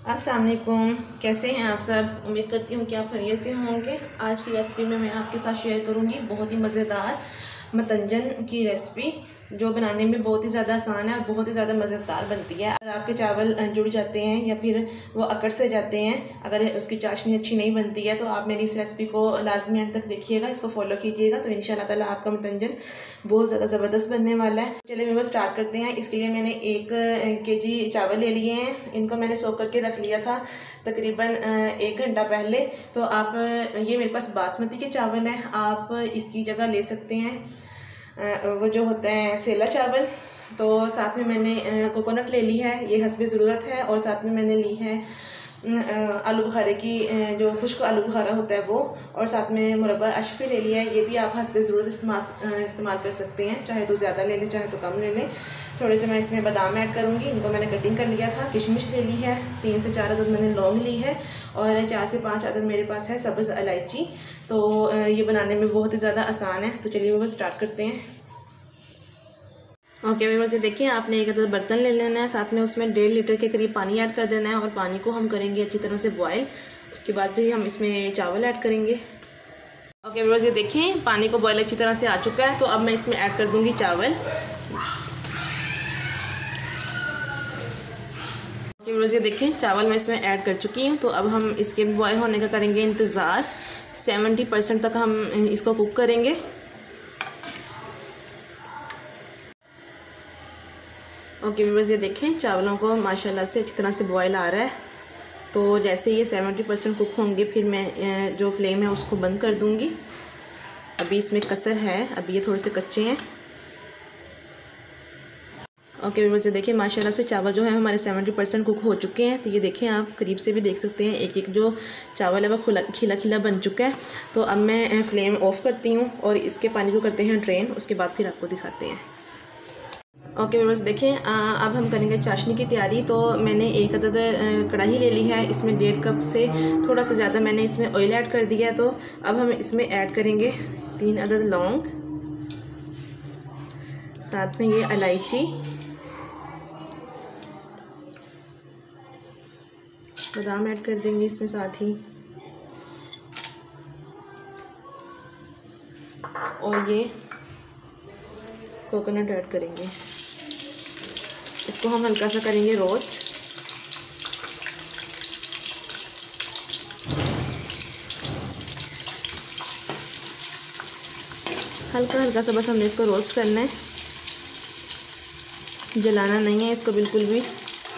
अस्सलाम वालेकुम, कैसे हैं आप सब। उम्मीद करती हूँ कि आप खैरियत से होंगे। आज की रेसिपी में मैं आपके साथ शेयर करूँगी बहुत ही मज़ेदार मतंजन की रेसिपी, जो बनाने में बहुत ही ज़्यादा आसान है और बहुत ही ज़्यादा मज़ेदार बनती है। अगर आपके चावल जुड़ जाते हैं या फिर वो अकड़ से जाते हैं, अगर उसकी चाशनी अच्छी नहीं बनती है, तो आप मेरी इस रेसिपी को लाजमी अंत तक देखिएगा, इसको फॉलो कीजिएगा, तो इंशाल्लाह ताला आपका मतंजन बहुत ज़्यादा ज़बरदस्त बनने वाला है। चलिए मैं बस स्टार्ट करते हैं। इसके लिए मैंने 1 kg चावल ले लिए हैं। इनको मैंने सोख करके रख लिया था तकरीबन 1 घंटा पहले। तो आप ये मेरे पास बासमती के चावल हैं, आप इसकी जगह ले सकते हैं वो जो होता है सेला चावल। तो साथ में मैंने कोकोनट ले ली है, ये हस्बे ज़रूरत है। और साथ में मैंने ली है आलू बुखारे की जो खुश्क आलू बुखारा होता है वो। और साथ में मुरब्बा अशफी ले लिया है, ये भी आप हस्बे ज़रूरत इस्तेमाल कर सकते हैं, चाहे तो ज़्यादा ले लें चाहे तो कम ले लें। थोड़े से मैं इसमें बादाम ऐड करूँगी, इनको मैंने कटिंग कर लिया था। किशमिश ले ली है, 3 से 4 अदद मैंने लौंग ली है और 4 से 5 अदद मेरे पास है सब्ज़ इलायची। तो ये बनाने में बहुत ही ज़्यादा आसान है। तो चलिए वो बस स्टार्ट करते हैं। ओके व्यूअर्स, ये देखिए आपने एक अदद बर्तन ले लेना है, साथ में उसमें 1.5 लीटर के करीब पानी ऐड कर देना है और पानी को हम करेंगे अच्छी तरह से बॉयल। उसके बाद फिर हम इसमें चावल ऐड करेंगे। ओके व्यूअर्स, ये देखें पानी को बॉयल अच्छी तरह से आ चुका है। तो अब मैं इसमें ऐड कर दूँगी चावल। ओके व्यूअर्स, ये देखें चावल मैं इसमें ऐड कर चुकी हूँ। तो अब हम इसके बॉयल होने का करेंगे इंतज़ार। 70% तक हम इसको कुक करेंगे। ओके व्यूअर्स, ये देखें चावलों को माशाल्लाह से अच्छी तरह से बॉयल आ रहा है। तो जैसे ये 70% कुक होंगे फिर मैं जो फ्लेम है उसको बंद कर दूंगी। अभी इसमें कसर है, अभी ये थोड़े से कच्चे हैं। ओके व्यूअर्स, ये देखिए माशाल्लाह से चावल जो है हमारे 70% कुक हो चुके हैं। तो ये देखें आप करीब से भी देख सकते हैं, एक एक जो चावल है वह खिला खिला बन चुका है। तो अब मैं फ्लेम ऑफ़ करती हूँ और इसके पानी को करते हैं ड्रेन, उसके बाद फिर आपको दिखाते हैं। ओके व्यूअर्स, देखें अब हम करेंगे चाशनी की तैयारी। तो मैंने एक अदद कढ़ाई ले ली है, इसमें 1.5 कप से थोड़ा सा ज़्यादा मैंने इसमें ऑयल ऐड कर दिया है। तो अब हम इसमें ऐड करेंगे 3 अदद लौंग, साथ में ये इलायची, बादाम ऐड कर देंगे इसमें साथ ही, और ये कोकोनट ऐड करेंगे। इसको हम हल्का सा करेंगे रोस्ट। हल्का हल्का सा बस हमने इसको रोस्ट करना है, जलाना नहीं है इसको बिल्कुल भी।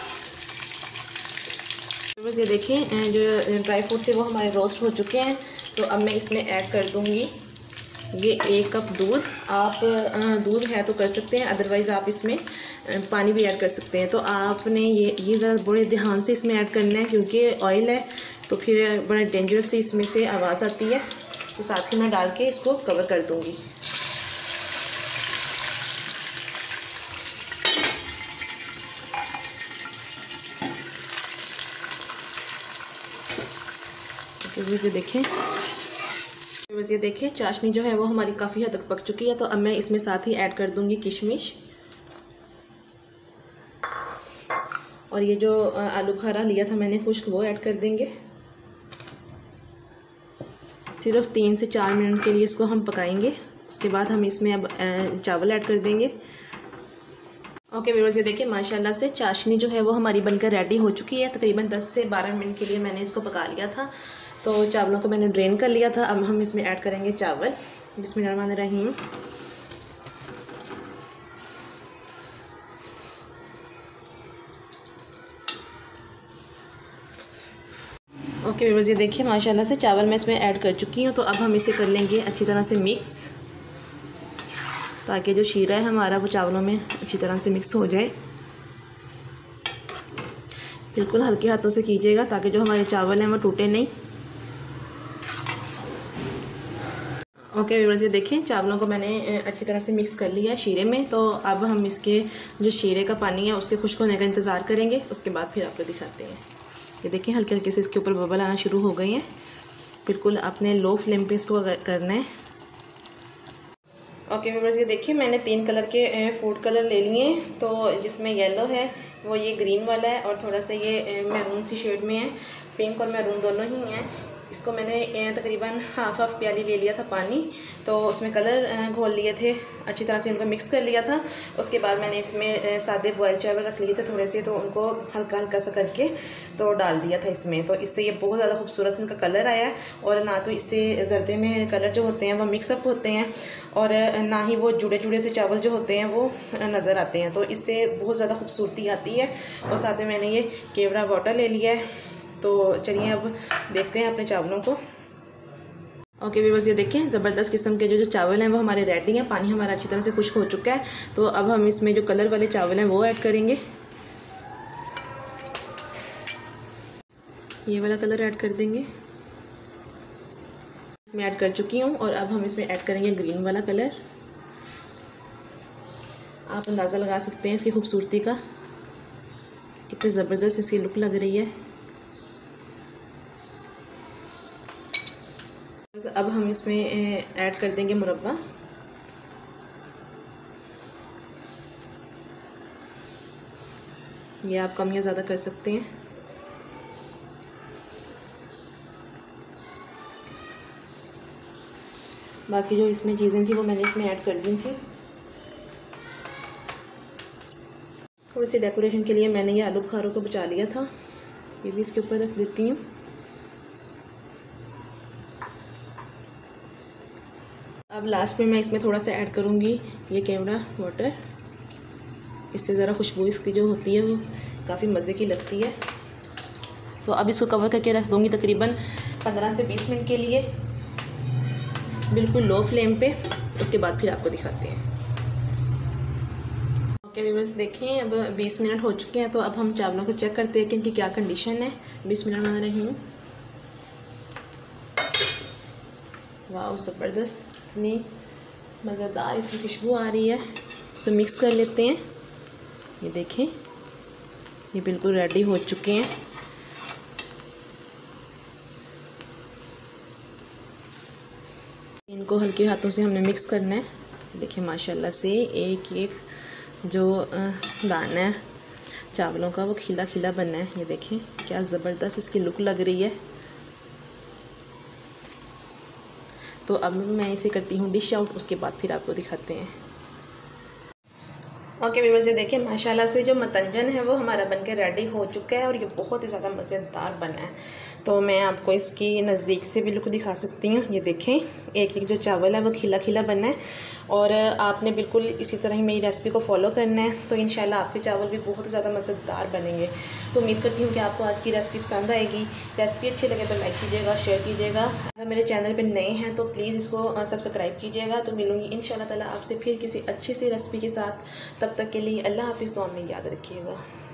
बस ये देखें जो ड्राई फ्रूट थे वो हमारे रोस्ट हो चुके हैं। तो अब मैं इसमें ऐड कर दूंगी ये 1 कप दूध। आप दूध है तो कर सकते हैं, अदरवाइज़ आप इसमें पानी भी ऐड कर सकते हैं। तो आपने ये ज़रा बड़े ध्यान से इसमें ऐड करना है, क्योंकि ऑयल है तो फिर बड़ा डेंजरस से इसमें से आवाज़ आती है। तो साथ ही मैं डाल के इसको कवर कर दूँगी। तो ये देखें चाशनी जो है वो हमारी काफ़ी हद तक पक चुकी है। तो अब मैं इसमें साथ ही ऐड कर दूंगी किशमिश, और ये जो आलू बुखारा लिया था मैंने खुश्क वो ऐड कर देंगे। सिर्फ 3 से 4 मिनट के लिए इसको हम पकाएंगे। उसके बाद हम इसमें अब चावल ऐड कर देंगे। ओके व्यूअर्स, ये देखिए माशाल्लाह से चाशनी जो है वो हमारी बनकर रेडी हो चुकी है। तकरीबन 10 से 12 मिनट के लिए मैंने इसको पका लिया था। तो चावलों को मैंने ड्रेन कर लिया था। अब हम इसमें ऐड करेंगे चावल। बिस्मिल्लाहिर्रहमानिर्रहीम। ओके व्यूअर्स, ये देखिए माशाल्लाह से चावल मैं इसमें ऐड कर चुकी हूँ। तो अब हम इसे कर लेंगे अच्छी तरह से मिक्स, ताकि जो शीरा है हमारा वो चावलों में अच्छी तरह से मिक्स हो जाए। बिल्कुल हल्के हाथों से कीजिएगा ताकि जो हमारे चावल हैं वो टूटे नहीं। ओके व्यूअर्स, ये देखें चावलों को मैंने अच्छी तरह से मिक्स कर लिया है शीरे में। तो अब हम इसके जो शीरे का पानी है उसके खुश्क होने का इंतज़ार करेंगे, उसके बाद फिर आपको दिखाते हैं। ये देखें हल्के हल्के से इसके ऊपर बबल आना शुरू हो गए हैं। बिल्कुल आपने लो फ्लेम पे इसको करना है। ओके व्यूअर्स, ये देखिए मैंने 3 कलर के फूड कलर ले लिए हैं। तो जिसमें येलो है, वो ये ग्रीन वाला है, और थोड़ा सा ये मैरून सी शेड में है। पिंक और मैरून दोनों ही हैं। इसको मैंने तकरीबन हाफ प्याली ले लिया था पानी, तो उसमें कलर घोल लिए थे, अच्छी तरह से उनको मिक्स कर लिया था। उसके बाद मैंने इसमें सादे बॉयल चावल रख लिए थे थोड़े से, तो उनको हल्का हल्का सा करके तो डाल दिया था इसमें। तो इससे ये बहुत ज़्यादा खूबसूरत इनका कलर आया है, और ना तो इससे ज़र्दे में कलर जो होते हैं वो मिक्सअप होते हैं, और ना ही वो जुड़े जुड़े से चावल जो होते हैं वो नज़र आते हैं। तो इससे बहुत ज़्यादा खूबसूरती आती है। और साथ में मैंने ये केवड़ा वाटर ले लिया है। तो चलिए अब देखते हैं अपने चावलों को। ओके व्यूअर्स, ये देखें ज़बरदस्त किस्म के जो चावल हैं वो हमारे रेडी हैं। पानी हमारा अच्छी तरह से खुश्क हो चुका है। तो अब हम इसमें जो कलर वाले चावल हैं वो ऐड करेंगे। ये वाला कलर ऐड कर देंगे, इसमें ऐड कर चुकी हूँ। और अब हम इसमें ऐड करेंगे ग्रीन वाला कलर। आप अंदाज़ा लगा सकते हैं इसकी खूबसूरती का, कितनी ज़बरदस्त इसकी लुक लग रही है। अब हम इसमें ऐड कर देंगे मुरब्बा। ये आप कम या ज़्यादा कर सकते हैं। बाकी जो इसमें चीज़ें थी वो मैंने इसमें ऐड कर दी थी। थोड़ी सी डेकोरेशन के लिए मैंने ये आलू बुखारों को बचा लिया था, ये भी इसके ऊपर रख देती हूँ। अब लास्ट में मैं इसमें थोड़ा सा ऐड करूँगी ये केवड़ा वाटर। इससे ज़रा खुशबू इसकी जो होती है वो काफ़ी मज़े की लगती है। तो अब इसको कवर करके रख दूँगी तकरीबन 15 से 20 मिनट के लिए, बिल्कुल लो फ्लेम पे। उसके बाद फिर आपको दिखाते हैं। ओके व्यूअर्स, देखें अब 20 मिनट हो चुके हैं। तो अब हम चावलों को चेक करते हैं कि इनकी क्या कंडीशन है। 20 मिनट बना रही हूँ। वाह ज़बरदस्त, इतनी मज़ेदार इसकी खुशबू आ रही है। इसको मिक्स कर लेते हैं। ये देखें, ये बिल्कुल रेडी हो चुके हैं। इनको हल्के हाथों से हमने मिक्स करना है। देखिए माशाल्लाह से एक एक जो दाना है चावलों का वो खिला खिला बनना है। ये देखें क्या ज़बरदस्त इसकी लुक लग रही है। तो अब मैं इसे करती हूँ डिश आउट, उसके बाद फिर आपको दिखाते हैं। ओके व्यूअर्स, ये देखिए माशाल्लाह से जो मतंजन है वो हमारा बनके रेडी हो चुका है, और ये बहुत ही ज़्यादा मज़ेदार बना है। तो मैं आपको इसकी नज़दीक से भी लुक दिखा सकती हूँ। ये देखें एक एक जो चावल है वो खिला खिला बना है, और आपने बिल्कुल इसी तरह ही मेरी रेसिपी को फॉलो करना है। तो इंशाल्लाह आपके चावल भी बहुत ही ज़्यादा मज़ेदार बनेंगे। तो उम्मीद करती हूँ कि आपको आज की रेसिपी पसंद आएगी। रेसिपी अच्छी लगे तो लाइक कीजिएगा, शेयर कीजिएगा। अगर मेरे चैनल पर नए हैं तो प्लीज़ इसको सब्सक्राइब कीजिएगा। तो मिलूँगी इंशाल्लाह ताला आपसे फिर किसी अच्छी सी रेसिपी के साथ। तब तक के लिए अल्लाह हाफ़िज़। तो हमें याद रखिएगा।